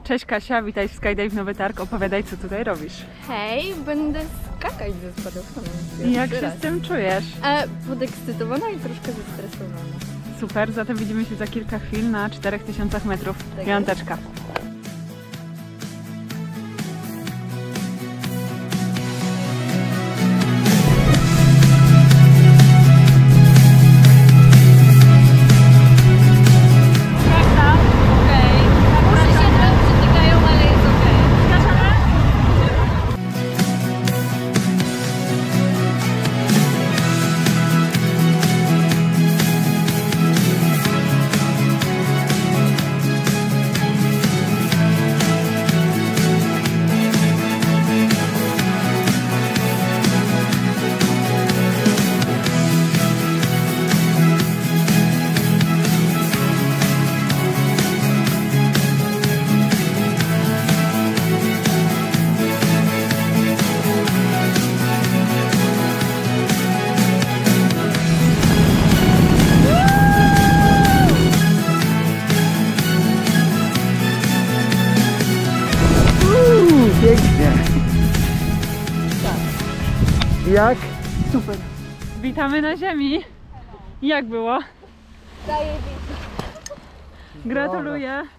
Cześć Kasia, witaj w Skydive Nowy Targ. Opowiadaj, co tutaj robisz. Hej, będę skakać ze spadochronem. Jak się z tym czujesz? Podekscytowana i troszkę zestresowana. Super, zatem widzimy się za kilka chwil na 4000 metrów. Tak Piąteczka. Pięknie. Jak? Super. Witamy na ziemi. Jak było? Zajebiście. Gratuluję.